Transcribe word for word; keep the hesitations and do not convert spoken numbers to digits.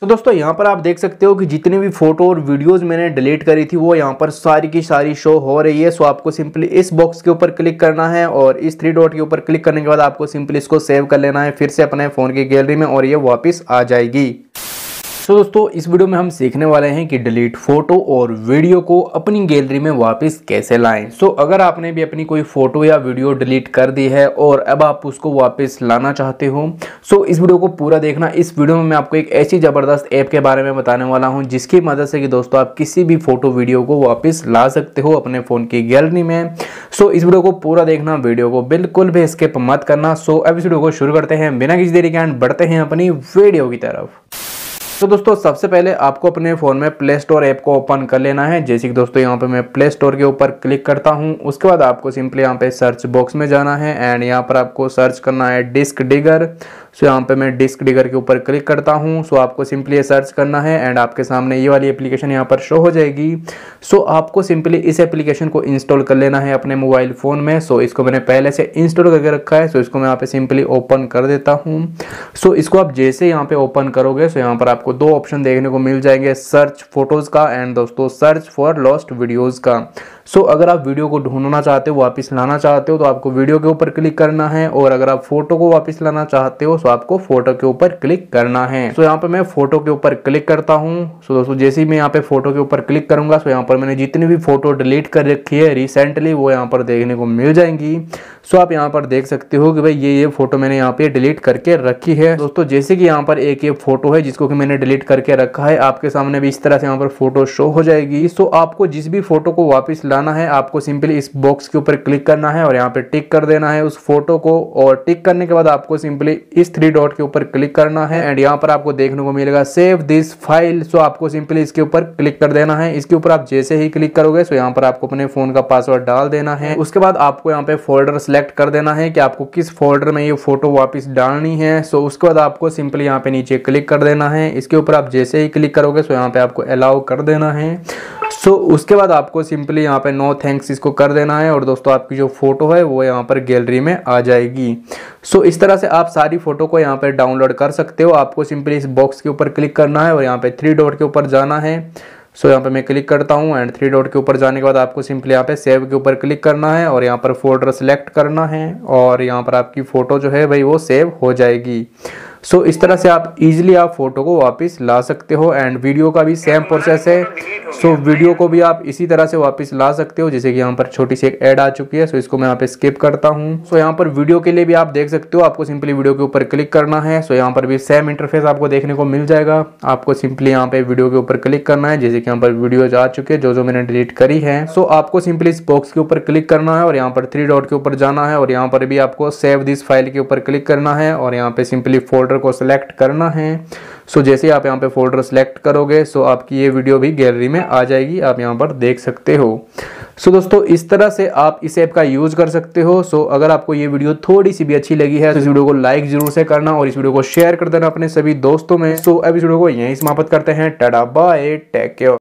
तो दोस्तों यहाँ पर आप देख सकते हो कि जितनी भी फोटो और वीडियोस मैंने डिलीट करी थी वो यहाँ पर सारी की सारी शो हो रही है। सो आपको सिंपली इस बॉक्स के ऊपर क्लिक करना है और इस थ्री डॉट के ऊपर क्लिक करने के बाद आपको सिंपली इसको सेव कर लेना है फिर से अपने फ़ोन की गैलरी में और ये वापस आ जाएगी। तो दोस्तों इस वीडियो में हम सीखने वाले हैं कि डिलीट फोटो और वीडियो को अपनी गैलरी में वापस कैसे लाएं। सो अगर आपने भी अपनी कोई फोटो या वीडियो डिलीट कर दी है और अब आप उसको वापस लाना चाहते हो, सो इस वीडियो को पूरा देखना। इस वीडियो में मैं आपको एक ऐसी ज़बरदस्त ऐप के बारे में बताने वाला हूं जिसकी मदद से कि दोस्तों आप किसी भी फोटो वीडियो को वापस ला सकते हो अपने फ़ोन की गैलरी में। सो इस वीडियो को पूरा देखना, वीडियो को बिल्कुल भी स्किप मत करना। सो अब इस वीडियो को शुरू करते हैं बिना किसी देरी के एंड बढ़ते हैं अपनी वीडियो की तरफ। तो दोस्तों सबसे पहले आपको अपने फ़ोन में प्ले स्टोर ऐप को ओपन कर लेना है। जैसे कि दोस्तों यहाँ पे मैं प्ले स्टोर के ऊपर क्लिक करता हूँ, उसके बाद आपको सिंपली यहाँ पे सर्च बॉक्स में जाना है एंड यहाँ पर आपको सर्च करना है डिस्क डिगर। सो यहाँ पे मैं डिस्क डिगर के ऊपर क्लिक करता हूँ। सो आपको सिंपली ये सर्च करना है एंड आपके सामने ये वाली एप्लीकेशन यहाँ पर शो हो जाएगी। सो आपको सिंपली इस एप्लीकेशन को इंस्टॉल कर लेना है अपने मोबाइल फ़ोन में। सो इसको मैंने पहले से इंस्टॉल करके रखा है। सो इसको मैं यहाँ पे सिंपली ओपन कर देता हूँ। सो इसको आप जैसे यहाँ पे ओपन करोगे सो यहाँ पर आपको दो ऑप्शन देखने को मिल जाएंगे, सर्च फोटोज़ का एंड दोस्तों सर्च फॉर लॉस्ट वीडियोज़ का। सो so, अगर आप वीडियो को ढूंढना चाहते हो, वापस लाना चाहते हो तो आपको वीडियो के ऊपर क्लिक करना है और अगर आप फोटो को वापस लाना चाहते हो तो आपको फोटो के ऊपर क्लिक करना है। सो so, यहाँ पे मैं फोटो के ऊपर क्लिक करता हूँ। सो so, दोस्तों जैसे ही मैं यहाँ पे फोटो के ऊपर क्लिक करूंगा सो so, यहाँ पर मैंने जितनी भी फोटो डिलीट कर रखी है रिसेंटली वो यहाँ पर देखने को मिल जाएंगी। सो so, आप यहाँ पर देख सकते हो कि भाई ये ये फोटो मैंने यहाँ पे डिलीट करके रखी है। दोस्तों जैसे कि यहाँ पर एक ये फोटो है जिसको कि मैंने डिलीट करके रखा है, आपके सामने भी इस तरह से यहाँ पर फोटो शो हो जाएगी। सो so, आपको जिस भी फोटो को वापस लाना है आपको सिंपली इस बॉक्स के ऊपर क्लिक करना है और यहाँ पे टिक कर देना है उस फोटो को और टिक करने के बाद आपको सिंपली इस थ्री डॉट के ऊपर क्लिक करना है एंड यहाँ पर आपको देखने को मिलेगा सेव दिस फाइल। सो आपको सिंपली इसके ऊपर क्लिक कर देना है। इसके ऊपर आप जैसे ही क्लिक करोगे सो यहाँ पर आपको अपने फोन का पासवर्ड डाल देना है। उसके बाद आपको यहाँ पे फोल्डर सेलेक्ट कर देना है कि आपको किस फोल्डर में ये फोटो वापस डालनी है। सो उसके बाद आपको सिंपली यहाँ पे नीचे क्लिक कर देना है। इसके ऊपर आप जैसे ही क्लिक करोगे सो यहाँ पे आपको अलाउ कर देना है। सो so, उसके बाद आपको सिंपली यहाँ पे नो थैंक्स इसको कर देना है और दोस्तों आपकी जो फोटो है वो यहाँ पर गैलरी में आ जाएगी। सो so, इस तरह से आप सारी फोटो को यहाँ पे डाउनलोड कर सकते हो। आपको सिंपली इस बॉक्स के ऊपर क्लिक करना है और यहाँ पे थ्री डॉट के ऊपर जाना है। सो so, यहाँ पे मैं क्लिक करता हूँ एंड थ्री डॉट के ऊपर जाने के बाद आपको सिंपली यहाँ पे सेव के ऊपर क्लिक करना है और यहाँ पर फोल्डर सेलेक्ट करना है और यहाँ पर आपकी फ़ोटो जो है भाई वो सेव हो जाएगी। सो so, इस तरह से आप इजीली आप फोटो को वापस ला सकते हो एंड वीडियो का भी सेम प्रोसेस है। सो so, वीडियो को भी आप इसी तरह से वापस ला सकते हो। जैसे कि यहाँ पर छोटी सी एक ऐड आ चुकी है, सो so, इसको मैं यहाँ पे स्किप करता हूँ। सो so, यहाँ पर वीडियो के लिए भी आप देख सकते हो, आपको सिंपली वीडियो के ऊपर क्लिक करना है। सो so, यहाँ पर भी सेम इंटरफेस आपको देखने को मिल जाएगा। आपको सिंपली यहाँ पे वीडियो के ऊपर क्लिक करना है। जैसे कि यहाँ पर वीडियो आ चुके हैं जो जो मैंने डिलीट करी है। सो so, आपको सिंपली इस बॉक्स के ऊपर क्लिक करना है और यहाँ पर थ्री डॉट के ऊपर जाना है और यहाँ पर भी आपको सेव दिस फाइल के ऊपर क्लिक करना है और यहाँ पे सिंपली फोल्डर को सिलेक्ट करना है। सो so, जैसे आप यहाँ पे फोल्डर सेलेक्ट करोगे सो so, आपकी ये वीडियो भी गैलरी में आ जाएगी, आप यहाँ पर देख सकते हो। सो so, दोस्तों इस तरह से आप इस ऐप का यूज कर सकते हो। सो so, अगर आपको ये वीडियो थोड़ी सी भी अच्छी लगी है तो इस वीडियो को लाइक जरूर से करना और इस वीडियो को शेयर कर देना अपने सभी दोस्तों में। सो so, अब इस वीडियो को यहीं समाप्त करते हैं। Tata bye, take care.